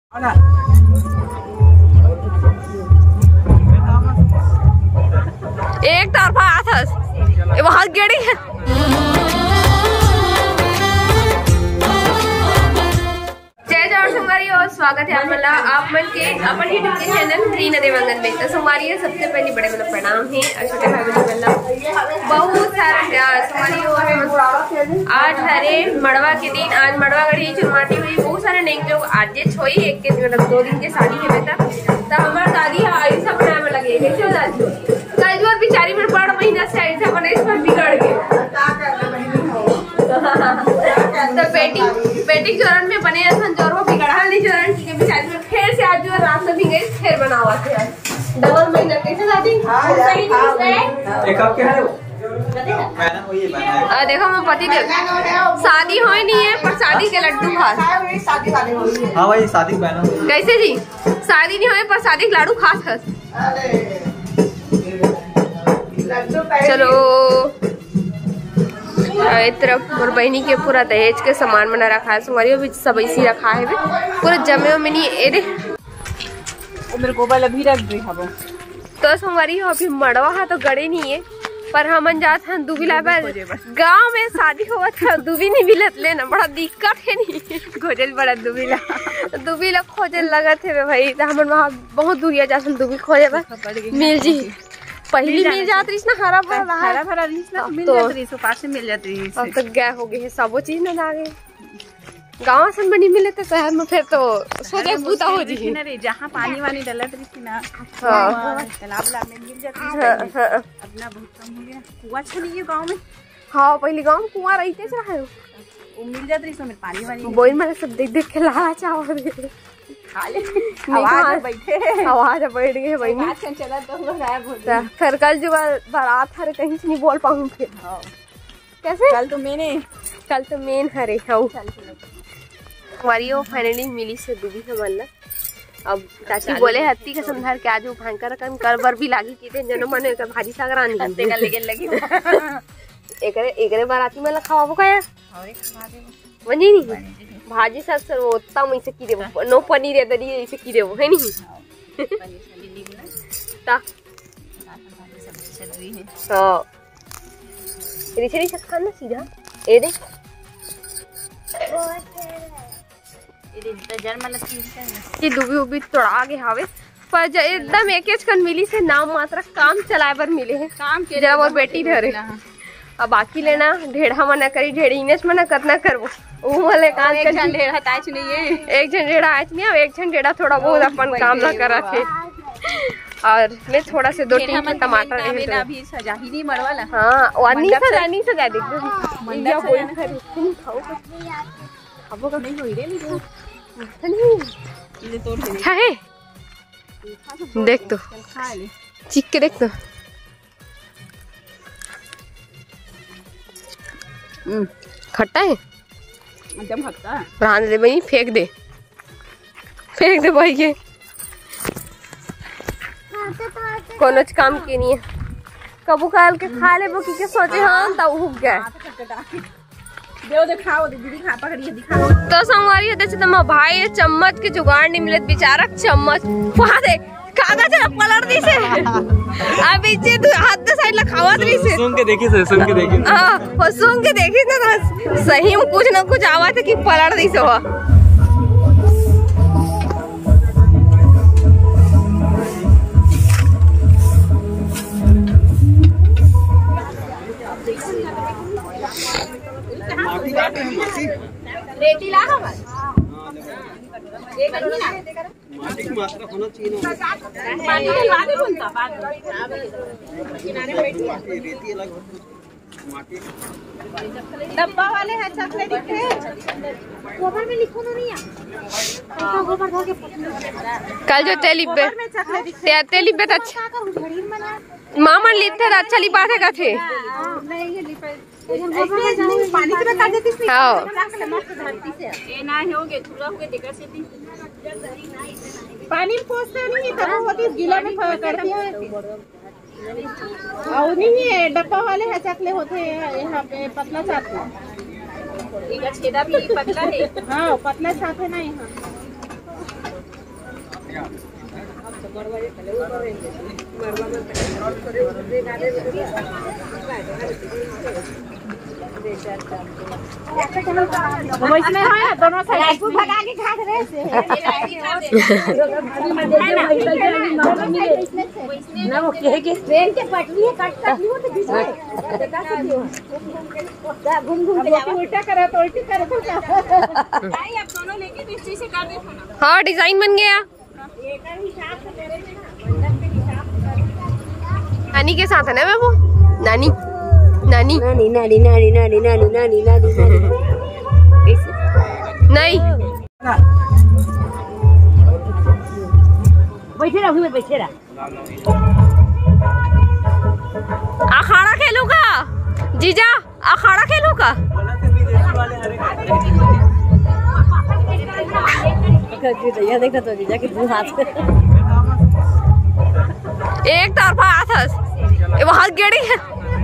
एक तरफा आथस वहां गेड़ी है। जय जवाहर संगवारी और स्वागत है आप मन के अपन यूट्यूब के चैनल रीना देवांगन में। तो संगवारी सबसे पहले बड़े मतलब प्रणाम है और छोटे भाई बहनों बहुत सारा संगवारी और आज हरे मड़वा के दिन आज मड़वा गढ़ी चुरमाटी हुई बहुत सारे नेक जो आज छोई एक के मतलब 2 दिन के शादी है बेटा। तो हमारी दादी ऐसा बनाने में लगे कैसे दादी कल बार बेचारी में 1.5 महीना से ऐसा बने इस पर बिगड़ गए। तो बेटी चरण में बने संजोर वो बिगड़ा नहीं चरण की बेचारी में फिर से आज जो रात में भी गई फिर बनावा थे डबल महीना कैसे दादी सही नहीं एक कप के है देखो मैं पति देव शादी होई नहीं है पर शादी के लड्डू खा हाँ भाई शादी बहना कैसे जी शादी नहीं होए पर शादी के लाडू खास खस चलो एक तरफ और बहनी के पूरा दहेज के सामान बना रखा है सुमारियों भी सब ऐसी रखा है पूरा जमे में नहीं एरे मेरे को अभी रख दी हबो तो सुमारी अभी मड़वा है तो गड़े नहीं है पर हम जात हैं दुबिला पर गांव में शादी हुआ था दुबी नहीं मिलत लेना बड़ा दिक्कत है नहीं खोजल बड़ा दुबिला खोजल लगा थे भाई तो हम वहाँ बहुत दूरिया जा दुबी खोजे मिल जी पहली मिल जाती ना हरा भरा मिल जाती पास से मिल जाती अब तो गए हो गए सब चीज ना लागे गाँव से बनी मिले तो शहर में फिर तो सोचे बूता हो जी जहाँ पानी वानी डलत रही ना तालाब में मिल जाती अपना बहुत कम हो गया कुआं नहीं है गाँव में हाँ पहले गाँव में कुआं रहते रहे वो मिल जाती रही पानी वानी बोई मैंने सब देख के ला चाहो आवाज बैठ गए फिर कल जो बारात हरे कहीं से नहीं बोल पाऊँ फिर कैसे कल तो मेन हरे हमारी वो फाइनली मिली से दूबी से मल्ला अब चाची बोले हत्ती के संधार के आज भयंकर कर बर भी लागी की थे जनो मने का भाजी सागरानी हत्ते का लेके लगी एकरे बाराती में खवाबो का यार वनी नहीं भाजी साग सर वो तम ऐसे की देबो नो पनीर है दरी ऐसे की देबो है नहीं ता हां रिचरी से खाना सीधा ए दे ये दुबी उबी तोड़ा गए हावे पर एकदम एक कन मिली से नाम मात्र काम चलाए पर मिले हैं काम के जब और बेटी धरे अब बाकी लेना ढेढ़ा मना करी ढेढ़ीनेस मना करना करबो वो वाले काम एक जन ढेढ़ा ताच नहीं है एक जन ढेढ़ा आज नहीं एक जन ढेढ़ा थोड़ा बहुत अपन काम ना करा थे और मैं थोड़ा से 2-3 टमाटर अभी सजा ही नहीं मरवाला हां और नहीं सजा दे इंडिया कोई खरीद खाओ अब का नहीं होई रे ये तोड़ दे है देख तो चिक के देख तो खट्टा है एकदम खट्टा है रहने दे भाई फेंक दे भाई ये कोनो काम के नहीं है कबू काल के खा ले वो की सोचे हां तब हुक गए तो संगवारी भाई चम्मच के जुगाड़ नहीं मिलत बेचारा चम्मच वहां देख कागज पलट दी से अब इचे तू हाथ से साइड ला खावत रही से सुन के देखी हां वो सुन के देखी ना सही में कुछ ना कुछ आवाज है कि पलट दी से हुआ रेती ला एक ना माटी की मात्रा होना चाहिए ना पानी डलवा दे बनता बाद किनारे बैठी रेती अलग माटी डब्बा वाले है चखले दिखे गोबर में लिखो ना नहीं है गोबर धो के कल जो तेलिबे तो अच्छा मामा लिखते अच्छा लिपा थे का थे नहीं ये लिपा पानी के बता देती थी हां ए ना होगे थोड़ा होगे देकर से पानी पोसते नहीं तब होती गीला में करती है और नहीं है डब्बा वाले है चकले होते यहाँ पे पतला चाकू एक छेदा भी पतला है हां पतला चाकू है ना यहाँ इसमें है दोनों साइड भगा के खा रहे से ना वो के ट्रेन के पटरी है कट वो तो देखा घूम घूम के उल्टा करा तो उल्टी करे तो भाई अब दोनों लेके मिस्त्री से कर दे। हाँ डिजाइन बन गया। नानी के साथ है ना वो नानी नानी नानी नानी नानी नानी नानी नानी नानी नहीं बैठे रहो बैठे रहा। अखाड़ा खेलूंगा जीजा अखाड़ा खेलूंगा। देखो तो जीजा के दो हाथ एक तरफा हाथ वो हाथ गेड़ी है।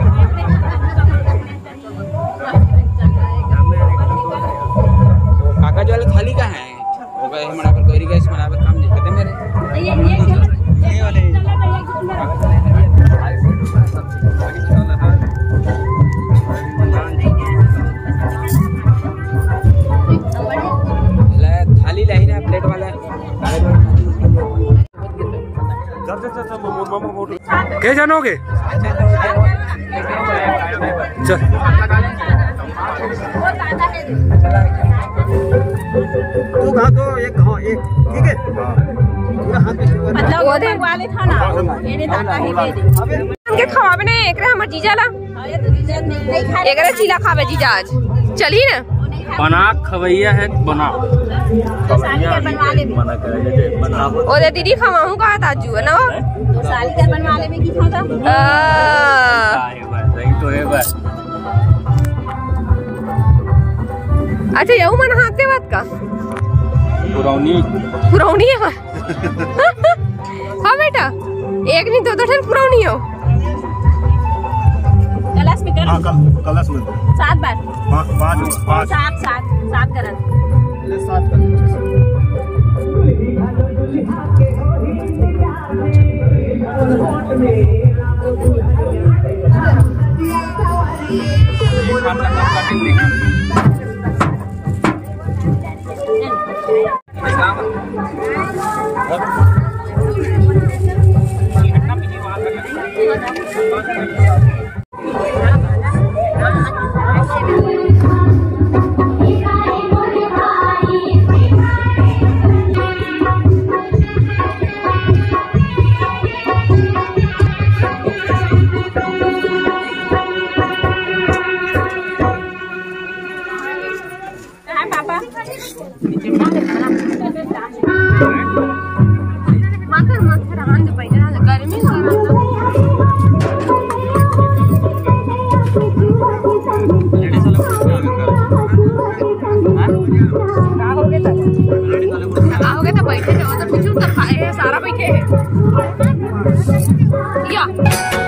काका जो वाला थाली का है वो गए हमारा पर गौरी गैस मना पर काम नहीं करते मेरे ये वाले थाली लाई ना प्लेट वाला क्या जानोगे चल तू खा दो एक हाँ एक ठीक है पूरा हाथ में मतलब वो दे वाले था ना मेरे दादा ही दे दे के खवाबे ने एकरे हमर जीजा ला अरे तो जीजा नहीं खा एकरे चीला खावे जीजा आज चली ना बना खवैया है बना साली बनवा ले मना करे बना ओरे दीदी खवाहू का ताजू है ना तो साली का बनवा ले में की खाता सही तो है बस। अच्छा यू मन हाथे बात का पुरौनी पुरौनी है हाँ बेटा एक नहीं दो ठन पुरौनी हो कलश में कर कलश में 7 बार 5 7 करन 7 कर सारा बैठे है या